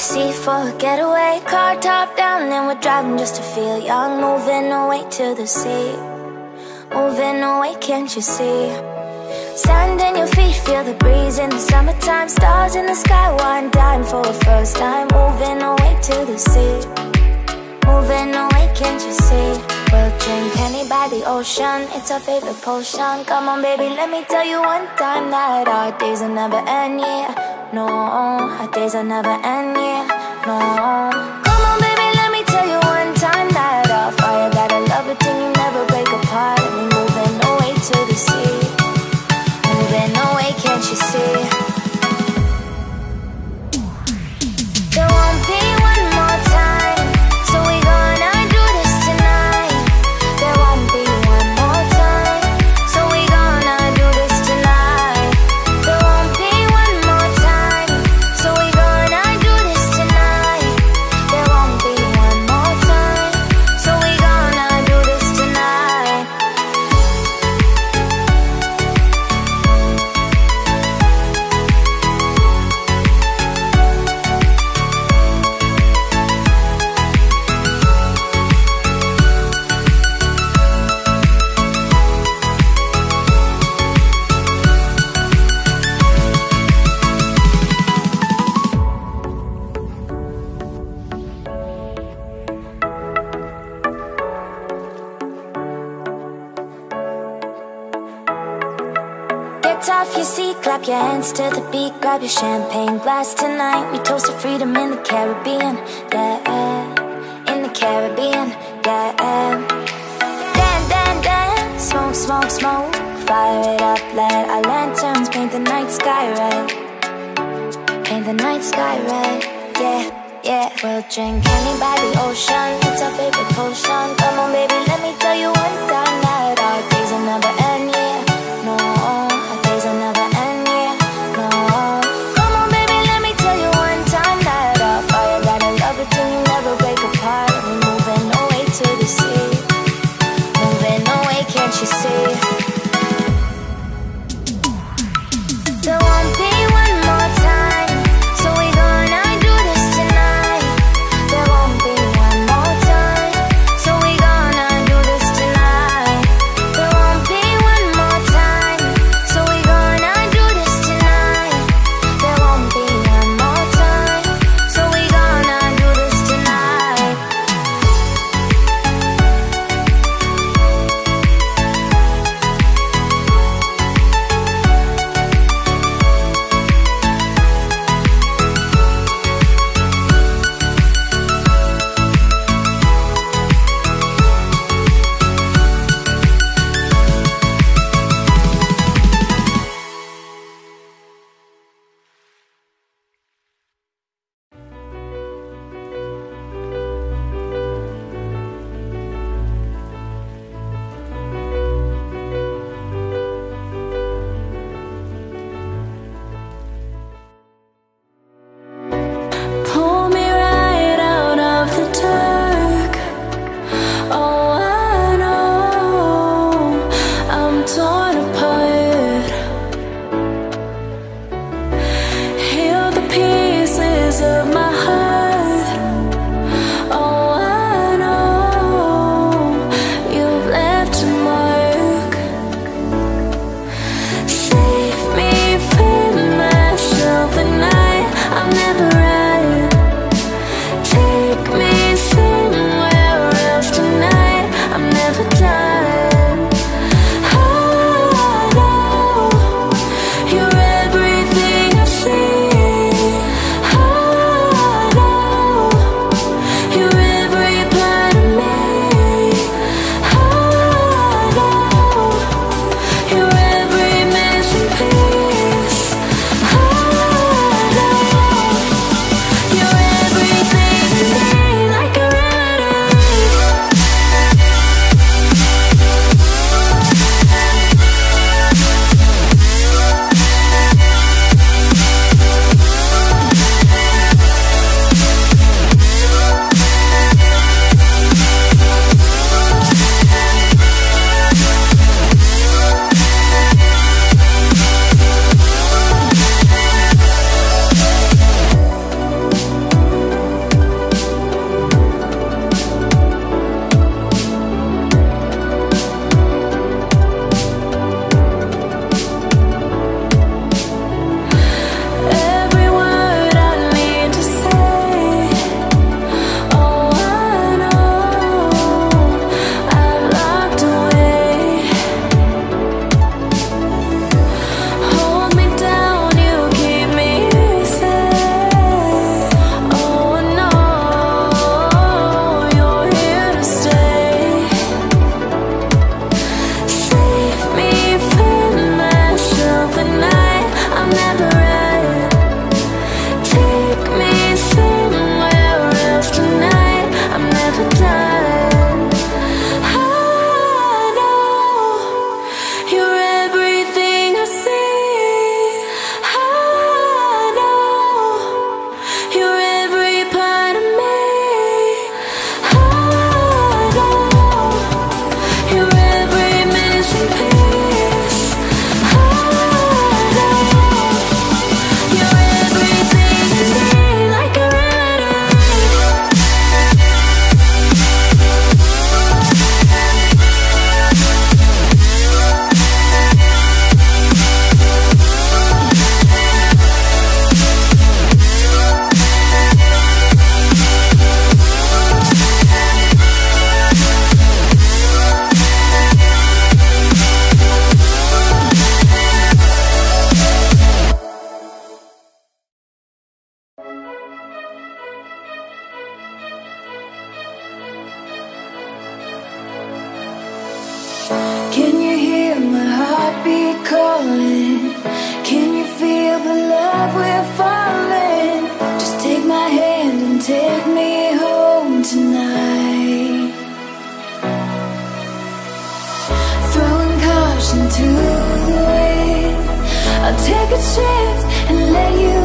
sea for a getaway. Car top down and we're driving just to feel young. Moving away to the sea, moving away, can't you see? Sand in your feet, feel the breeze in the summertime. Stars in the sky, one dime for a first time. Moving away to the sea, moving away, can't you see? We'll drink honey by the ocean, it's our favorite potion. Come on baby, let me tell you one time that our days will never end, yeah. No, our days will never end, yeah. No. Come on baby, let me tell you one time that our fire got a love it till you never break apart. And we're moving away to the sea, moving away, can't you see? There won't be one more time, so we gonna do this tonight. There won't be one more time, so we gonna do this tonight. There won't be one more time, so we gonna do this tonight. There won't be one more time, so we gonna do this tonight. Get off your seat, clap your hands to the beat. Grab your champagne glass tonight. We toast to freedom in the Caribbean, yeah. In the Caribbean, yeah. Dan, dan, dan, smoke, smoke, smoke. Fire it up, let our lanterns paint the night sky red. Paint the night sky red, yeah, yeah. We'll drink honey by the ocean, it's our favorite potion. Come on baby, let me tell you one time that our days will never end, yeah. No, our days will never end, yeah. No. Come on baby, let me tell you one time that our fire got a love it till you never break apart. And we're moving away to the sea, moving away, can't you see? There won't be one more time, so we gonna do this tonight. There won't be one more time, calling. Can you feel the love we're falling? Just take my hand and take me home tonight. Throwing caution to the wind, I'll take a chance and let you